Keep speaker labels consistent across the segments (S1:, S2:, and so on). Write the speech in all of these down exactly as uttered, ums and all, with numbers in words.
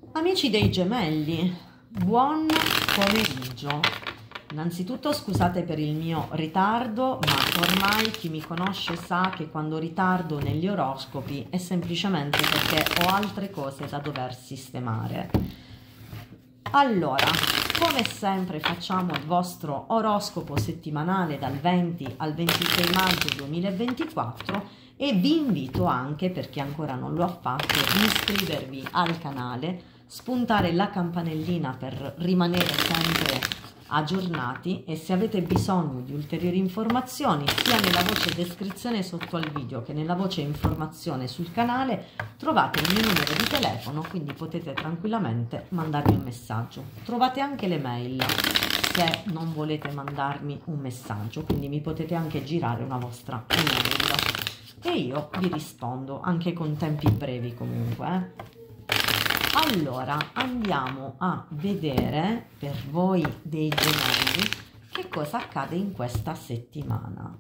S1: Amici dei Gemelli, buon pomeriggio. Innanzitutto scusate per il mio ritardo, ma ormai chi mi conosce sa che quando ritardo negli oroscopi è semplicemente perché ho altre cose da dover sistemare. Allora, come sempre facciamo il vostro oroscopo settimanale dal venti al ventisei maggio duemilaventiquattro e vi invito anche, per chi ancora non lo ha fatto, di iscrivervi al canale, spuntare la campanellina per rimanere sempre aggiornati, e se avete bisogno di ulteriori informazioni sia nella voce descrizione sotto al video che nella voce informazione sul canale trovate il mio numero di telefono, quindi potete tranquillamente mandarmi un messaggio. Trovate anche le mail se non volete mandarmi un messaggio, quindi mi potete anche girare una vostra email e io vi rispondo anche con tempi brevi comunque, eh. Allora, andiamo a vedere per voi dei Gemelli che cosa accade in questa settimana.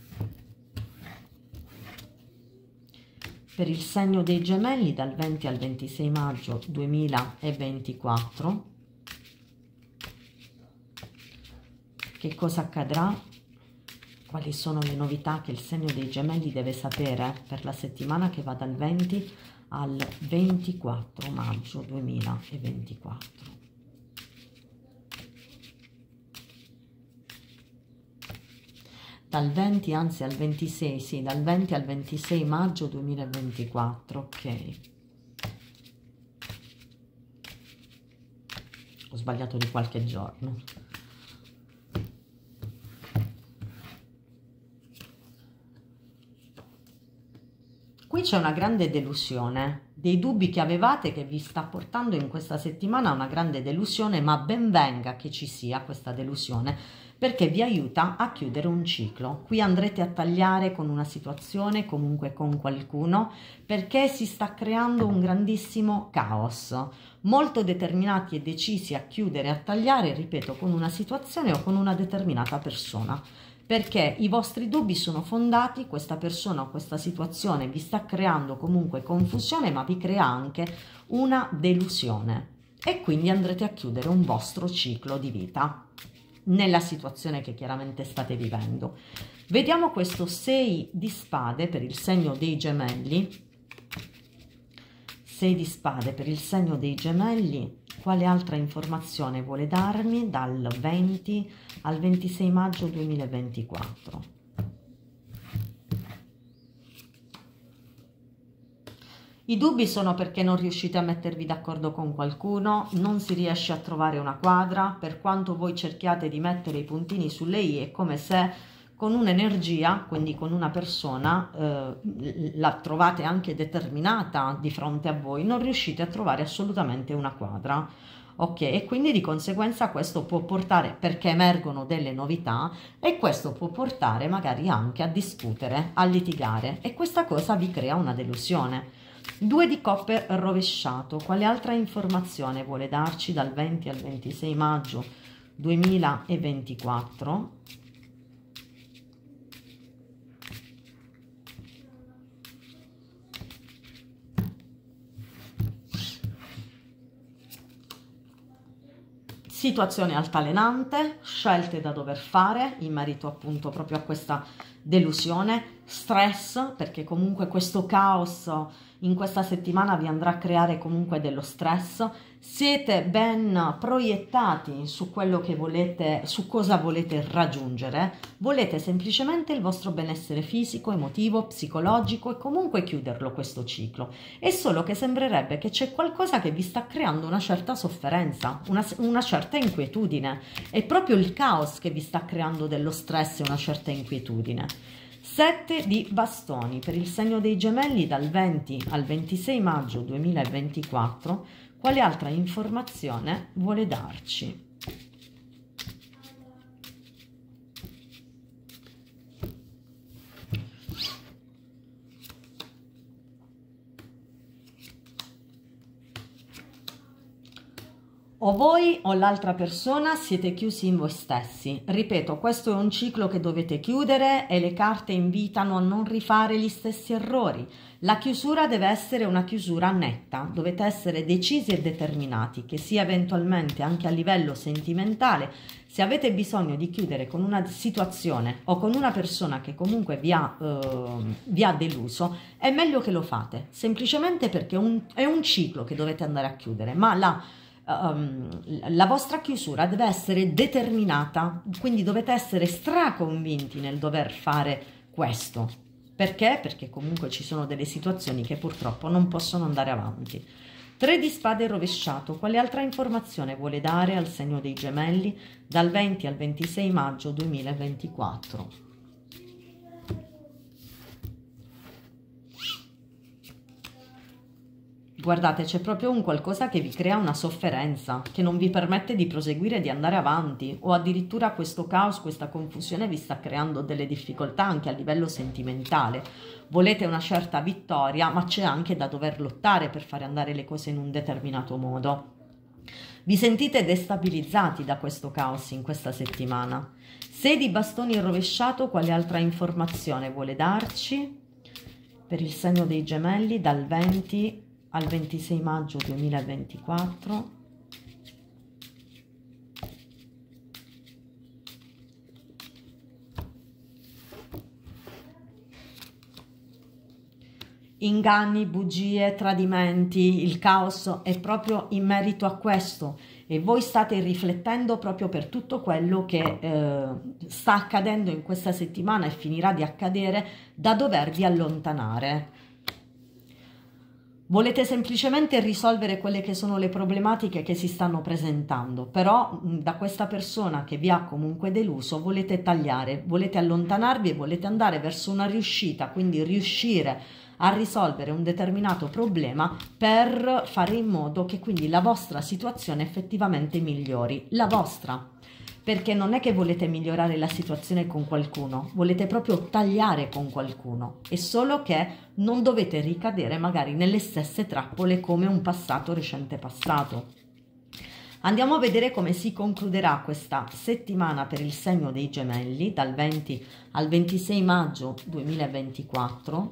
S1: Per il segno dei Gemelli dal venti al ventisei maggio duemilaventiquattro, che cosa accadrà? Quali sono le novità che il segno dei Gemelli deve sapere per la settimana che va dal venti al ventiquattro maggio duemilaventiquattro. Dal venti, anzi al ventisei, sì, dal venti al ventisei maggio duemilaventiquattro, ok. Ho sbagliato di qualche giorno. Qui c'è una grande delusione, dei dubbi che avevate che vi sta portando in questa settimana a una grande delusione, ma ben venga che ci sia questa delusione perché vi aiuta a chiudere un ciclo. Qui andrete a tagliare con una situazione, comunque con qualcuno, perché si sta creando un grandissimo caos. Molto determinati e decisi a chiudere, a tagliare, ripeto, con una situazione o con una determinata persona. Perché i vostri dubbi sono fondati, questa persona o questa situazione vi sta creando comunque confusione, ma vi crea anche una delusione e quindi andrete a chiudere un vostro ciclo di vita nella situazione che chiaramente state vivendo. Vediamo questo sei di spade per il segno dei Gemelli. sei di spade per il segno dei Gemelli. Quale altra informazione vuole darmi dal venti al ventisei maggio duemilaventiquattro? I dubbi sono perché non riuscite a mettervi d'accordo con qualcuno, non si riesce a trovare una quadra, per quanto voi cerchiate di mettere i puntini sulle i è come se con un'energia, quindi con una persona, eh, la trovate anche determinata di fronte a voi, non riuscite a trovare assolutamente una quadra. Ok, e quindi di conseguenza questo può portare, perché emergono delle novità, e questo può portare magari anche a discutere, a litigare, e questa cosa vi crea una delusione. Due di coppe rovesciato. Quale altra informazione vuole darci dal venti al ventisei maggio duemilaventiquattro? Situazione altalenante, scelte da dover fare in merito appunto proprio a questa delusione, stress, perché comunque questo caos in questa settimana vi andrà a creare comunque dello stress. Siete ben proiettati su quello che volete, su cosa volete raggiungere, volete semplicemente il vostro benessere fisico, emotivo, psicologico e comunque chiuderlo questo ciclo. È solo che sembrerebbe che c'è qualcosa che vi sta creando una certa sofferenza, una, una certa inquietudine. È proprio il caos che vi sta creando dello stress e una certa inquietudine. sette di bastoni per il segno dei Gemelli dal venti al ventisei maggio duemilaventiquattro. Quale altra informazione vuole darci? O voi o l'altra persona siete chiusi in voi stessi. Ripeto, questo è un ciclo che dovete chiudere e le carte invitano a non rifare gli stessi errori. La chiusura deve essere una chiusura netta, dovete essere decisi e determinati, che sia eventualmente anche a livello sentimentale. Se avete bisogno di chiudere con una situazione o con una persona che comunque vi ha, eh, vi ha deluso, è meglio che lo fate, semplicemente perché è un, è un ciclo che dovete andare a chiudere, ma la... Um, la vostra chiusura deve essere determinata, quindi dovete essere straconvinti nel dover fare questo. Perché? Perché comunque ci sono delle situazioni che purtroppo non possono andare avanti. Tre di spade rovesciato. Quale altra informazione vuole dare al segno dei Gemelli dal venti al ventisei maggio duemilaventiquattro? Guardate, c'è proprio un qualcosa che vi crea una sofferenza, che non vi permette di proseguire, di andare avanti, o addirittura questo caos, questa confusione vi sta creando delle difficoltà anche a livello sentimentale. Volete una certa vittoria, ma c'è anche da dover lottare per fare andare le cose in un determinato modo. Vi sentite destabilizzati da questo caos in questa settimana. sei di bastoni rovesciato, quale altra informazione vuole darci per il segno dei Gemelli dal venti al ventisei maggio duemilaventiquattro? Inganni, bugie, tradimenti, il caos è proprio in merito a questo e voi state riflettendo proprio per tutto quello che eh, sta accadendo in questa settimana e finirà di accadere, da dovervi allontanare. Volete semplicemente risolvere quelle che sono le problematiche che si stanno presentando, però da questa persona che vi ha comunque deluso volete tagliare, volete allontanarvi e volete andare verso una riuscita, quindi riuscire a risolvere un determinato problema per fare in modo che quindi la vostra situazione effettivamente migliori, la vostra. Perché non è che volete migliorare la situazione con qualcuno, volete proprio tagliare con qualcuno, è solo che non dovete ricadere magari nelle stesse trappole come un passato recente passato. Andiamo a vedere come si concluderà questa settimana per il segno dei Gemelli dal venti al ventisei maggio duemilaventiquattro.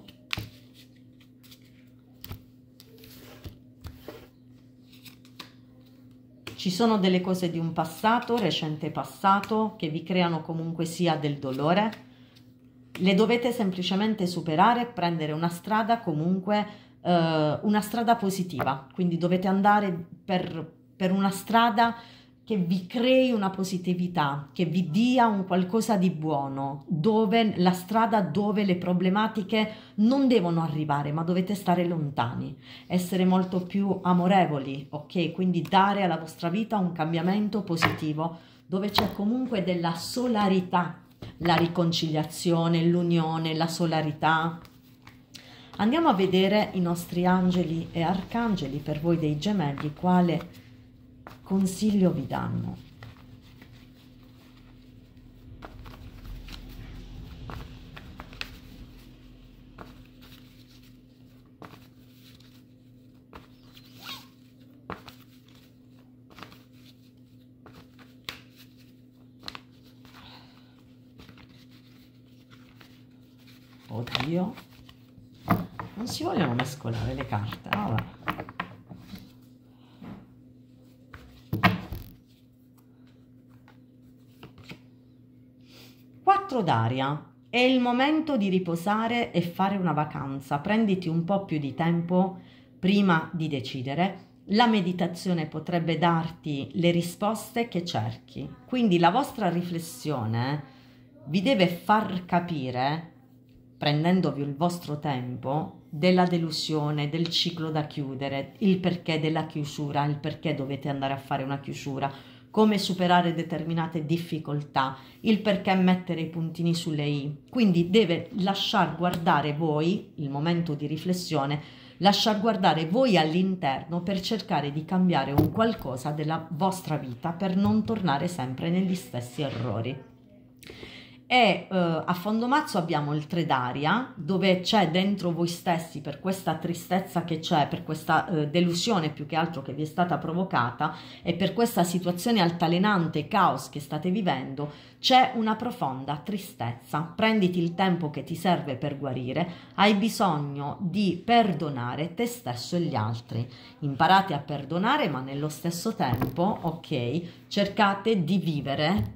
S1: Ci sono delle cose di un passato, recente passato, che vi creano comunque sia del dolore. Le dovete semplicemente superare e prendere una strada comunque, eh, una strada positiva. Quindi dovete andare per, per una strada che vi crei una positività, che vi dia un qualcosa di buono, dove la strada dove le problematiche non devono arrivare, ma dovete stare lontani, essere molto più amorevoli, ok? Quindi dare alla vostra vita un cambiamento positivo, dove c'è comunque della solarità, la riconciliazione, l'unione, la solarità. Andiamo a vedere i nostri angeli e arcangeli per voi dei Gemelli, quale consiglio vi danno. Oddio, non si vogliono mescolare le carte, vabbè. quattro d'aria, è il momento di riposare e fare una vacanza, prenditi un po' più di tempo prima di decidere. La meditazione potrebbe darti le risposte che cerchi, quindi la vostra riflessione vi deve far capire, prendendovi il vostro tempo, della delusione, del ciclo da chiudere, il perché della chiusura, il perché dovete andare a fare una chiusura, come superare determinate difficoltà, il perché mettere i puntini sulle i. Quindi deve lasciar guardare voi, il momento di riflessione, lasciar guardare voi all'interno per cercare di cambiare un qualcosa della vostra vita per non tornare sempre negli stessi errori. E eh, a fondo mazzo abbiamo il tre d'aria, dove c'è dentro voi stessi, per questa tristezza che c'è, per questa eh, delusione più che altro che vi è stata provocata e per questa situazione altalenante, caos che state vivendo, c'è una profonda tristezza. Prenditi il tempo che ti serve per guarire, hai bisogno di perdonare te stesso e gli altri. Imparate a perdonare, ma nello stesso tempo, ok, cercate di vivere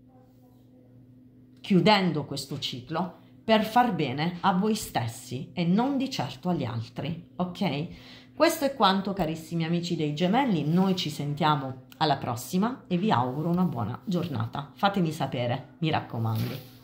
S1: chiudendo questo ciclo per far bene a voi stessi e non di certo agli altri, ok? Questo è quanto, carissimi amici dei gemelli, noi ci sentiamo alla prossima e vi auguro una buona giornata. Fatemi sapere, mi raccomando.